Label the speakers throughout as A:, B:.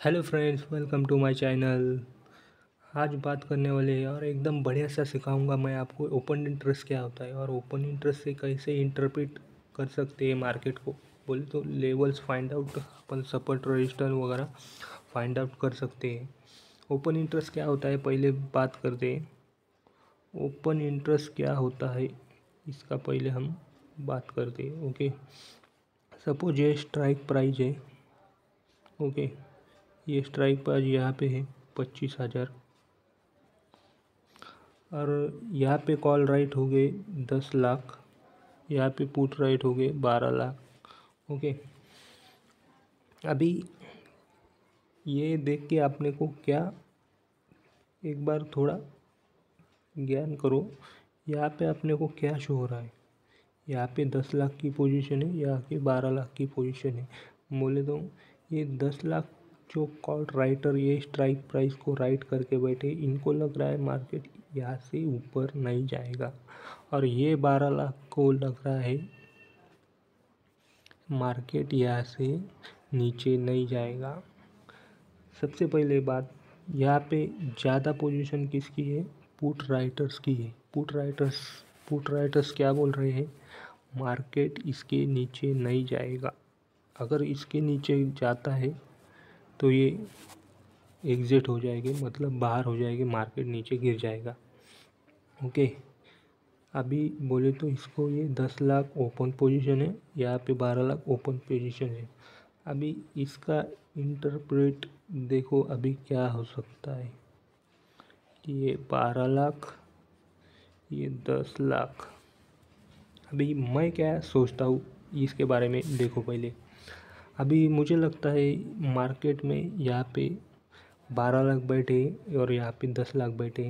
A: Hello friends, welcome to my channel. आज बात करने वाले हैं और एकदम बढ़िया सा सिखाऊंगा मैं आपको ओपन इंटरेस्ट क्या होता है और ओपन इंटरेस्ट से कैसे इंटरप्रेट कर सकते हैं मार्केट को। बोले तो लेवल्स फाइंड आउट, अपन सपोर्ट रजिस्टर वगैरह फाइंड आउट कर सकते हैं। ओपन इंटरेस्ट क्या होता है पहले बात करते हैं। ओपन इंटरेस्ट क्या होता है इसका पहले हम बात करते हैं। ओके, सपोज ये स्ट्राइक प्राइस है। ओके, ये स्ट्राइक प्राइस यहाँ पे है 25,000 और यहाँ पे कॉल राइट हो गए 10 लाख, यहाँ पे पुट राइट हो गए 12 लाख। ओके, अभी ये देख के आपने को क्या एक बार थोड़ा ज्ञान करो, यहाँ पे अपने को क्या शो हो रहा है। यहाँ पे 10 लाख की पोजीशन है, यहाँ पे 12 लाख की पोजीशन है। बोले तो ये 10 लाख जो कॉल राइटर ये स्ट्राइक प्राइस को राइट करके बैठे, इनको लग रहा है मार्केट यहाँ से ऊपर नहीं जाएगा, और ये 12 लाख को लग रहा है मार्केट यहाँ से नीचे नहीं जाएगा। सबसे पहले बात, यहाँ पे ज़्यादा पोजीशन किसकी है? पुट राइटर्स की है। पुट राइटर्स क्या बोल रहे हैं? मार्केट इसके नीचे नहीं जाएगा। अगर इसके नीचे जाता है तो ये एग्ज़िट हो जाएगी, मतलब बाहर हो जाएगी, मार्केट नीचे गिर जाएगा। ओके, अभी बोले तो इसको ये 10 लाख ओपन पोजीशन है, यहाँ पे 12 लाख ओपन पोजीशन है। अभी इसका इंटरप्रेट देखो अभी क्या हो सकता है। ये 12 लाख, ये 10 लाख। अभी मैं क्या सोचता हूँ इसके बारे में देखो पहले। अभी मुझे लगता है मार्केट में यहाँ पे 12 लाख बैठे और यहाँ पे 10 लाख बैठे।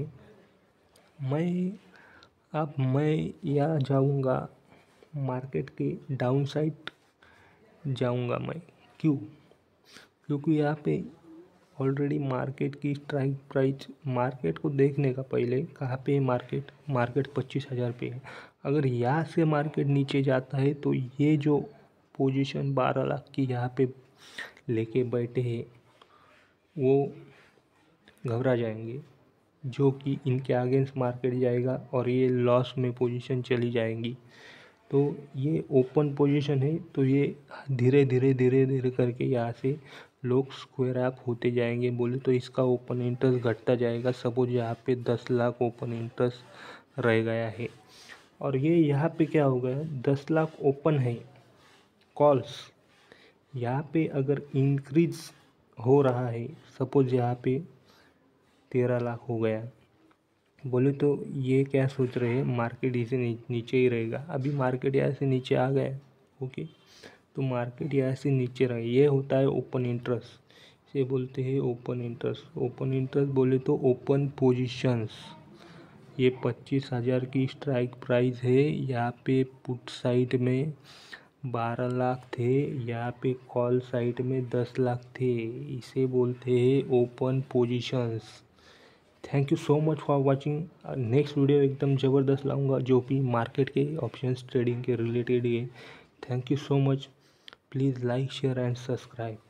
A: मैं यहाँ जाऊँगा मार्केट के डाउन साइड जाऊँगा मैं। क्यों? क्योंकि यहाँ पे ऑलरेडी मार्केट की स्ट्राइक प्राइस, मार्केट को देखने का पहले कहाँ पे है मार्केट 25,000 पे है। अगर यहाँ से मार्केट नीचे जाता है तो ये जो पोजीशन 12 लाख की यहाँ पे लेके बैठे हैं वो घबरा जाएंगे, जो कि इनके अगेंस्ट मार्केट जाएगा और ये लॉस में पोजीशन चली जाएंगी। तो ये ओपन पोजीशन है, तो ये धीरे धीरे करके यहाँ से लोग स्क्वायर अप होते जाएंगे। बोले तो इसका ओपन इंटरेस्ट घटता जाएगा। सपोज यहाँ पे 10 लाख ओपन इंटरेस्ट रह गया है और ये यहाँ पे क्या हो गया, 10 लाख ओपन है कॉल्स। यहाँ पे अगर इंक्रीज हो रहा है, सपोज यहाँ पे 13 लाख हो गया, बोले तो ये क्या सोच रहे हैं, मार्केट इसे नीचे ही रहेगा। अभी मार्केट यहाँ से नीचे आ गया। ओके, तो मार्केट यहाँ से नीचे रहे, ये होता है ओपन इंटरेस्ट। इसे बोलते हैं ओपन इंटरेस्ट। ओपन इंटरेस्ट बोले तो ओपन पोजीशंस। ये 25,000 की स्ट्राइक प्राइस है, यहाँ पे पुट साइड में 12 लाख थे, यहाँ पे कॉल साइड में 10 लाख थे। इसे बोलते हैं open positions. Thank you so much for watching. Next video एकदम ज़बरदस्त लाऊंगा जो भी मार्केट के ऑप्शंस ट्रेडिंग के रिलेटेड है। Thank you so much. Please like, share and subscribe.